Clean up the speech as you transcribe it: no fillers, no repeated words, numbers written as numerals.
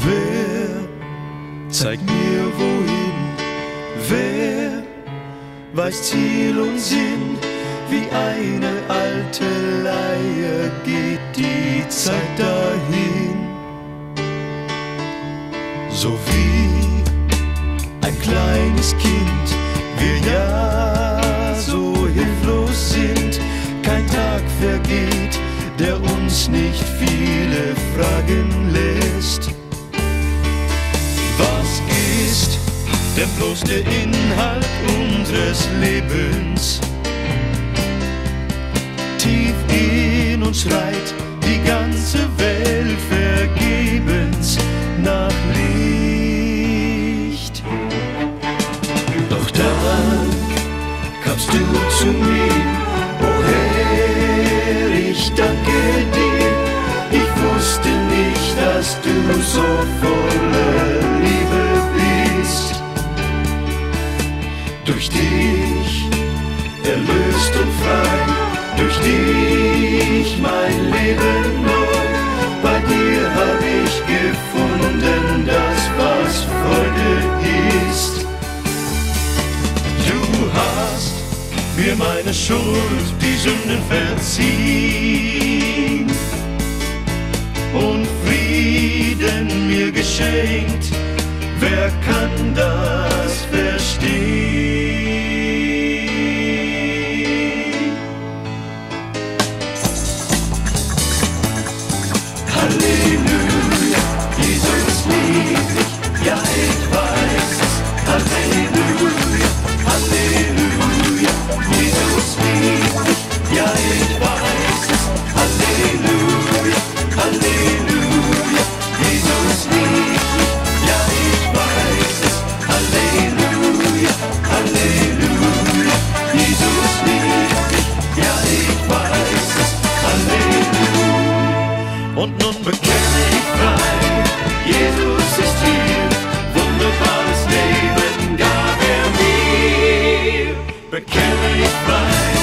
Wer zeigt mir wohin? Wer weiß Ziel und Sinn? Wie eine alte Leier geht die Zeit dahin. So wie ein kleines Kind, wir ja so hilflos sind. Kein Tag vergeht, der uns nicht viele Fragen lässt. Was ist denn bloß der Inhalt unseres Lebens? Tief in uns schreit die ganze Welt vergebens nach Licht. Doch dann kamst du zu mir, oh Herr, ich danke dir. Ich wusste nicht, dass du so voller Liebe bist. Durch dich erlöst und frei, durch dich mein Leben neu. Bei dir hab ich gefunden das, was Freude ist. Du hast mir meine Schuld, die Sünden verziehen und Frieden mir geschenkt. Wer kann das verstehen? Halleluja, Jesus liebt mich, ja ich weiß es. Halleluja, Halleluja, Jesus liebt mich, ja ich weiß es. Halleluja, Halleluja, Jesus liebt mich, ja ich weiß es. Halleluja, Halleluja, Jesus liebt mich, ja ich weiß es. Halleluja. Und nun bekenne ich frei, Jesus ist hier, wunderbares Leben gab er mir. Bekenne ich frei,